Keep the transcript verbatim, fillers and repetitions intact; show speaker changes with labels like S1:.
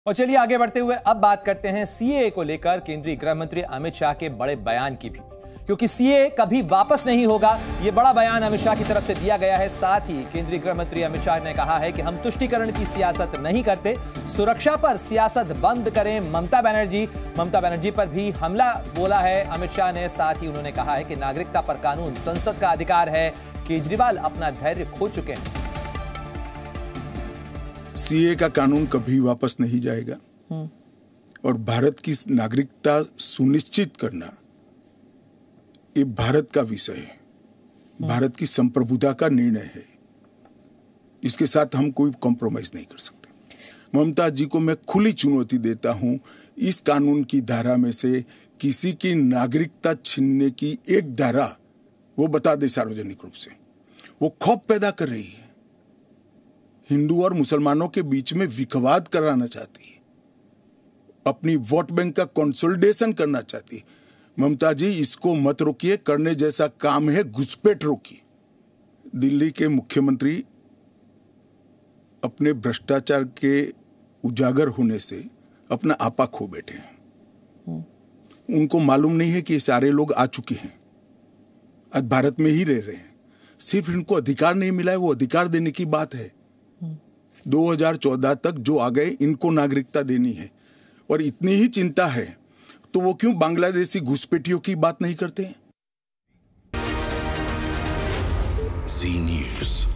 S1: और चलिए आगे बढ़ते हुए अब बात करते हैं सीएए को लेकर केंद्रीय गृह मंत्री अमित शाह के बड़े बयान की भी, क्योंकि सीएए कभी वापस नहीं होगा। यह बड़ा बयान अमित शाह की तरफ से दिया गया है। साथ ही केंद्रीय गृह मंत्री अमित शाह ने कहा है कि हम तुष्टीकरण की सियासत नहीं करते, सुरक्षा पर सियासत बंद करें। ममता बनर्जी ममता बनर्जी पर भी हमला बोला है अमित शाह ने। साथ ही उन्होंने कहा है कि नागरिकता पर कानून संसद का अधिकार है। केजरीवाल अपना धैर्य खो चुके हैं।
S2: सीए का कानून कभी वापस नहीं जाएगा और भारत की नागरिकता सुनिश्चित करना ये भारत का विषय है, भारत की संप्रभुता का निर्णय है। इसके साथ हम कोई कॉम्प्रोमाइज नहीं कर सकते। ममता जी को मैं खुली चुनौती देता हूं, इस कानून की धारा में से किसी की नागरिकता छीनने की एक धारा वो बता दे सार्वजनिक रूप से। वो खौफ पैदा कर रही है, हिंदू और मुसलमानों के बीच में विखवाद कराना चाहती है, अपनी वोट बैंक का कंसोलिडेशन करना चाहती है। ममता जी इसको मत रोकिए, करने जैसा काम है घुसपैठ रोकिए। दिल्ली के मुख्यमंत्री अपने भ्रष्टाचार के उजागर होने से अपना आपा खो बैठे हैं। उनको मालूम नहीं है कि ये सारे लोग आ चुके हैं, आज भारत में ही रह रहे हैं। सिर्फ इनको अधिकार नहीं मिला है, वो अधिकार देने की बात है। दो हज़ार चौदह तक जो आ गए इनको नागरिकता देनी है, और इतनी ही चिंता है तो वो क्यों बांग्लादेशी घुसपैठियों की बात नहीं करते?
S3: ज़ी न्यूज़।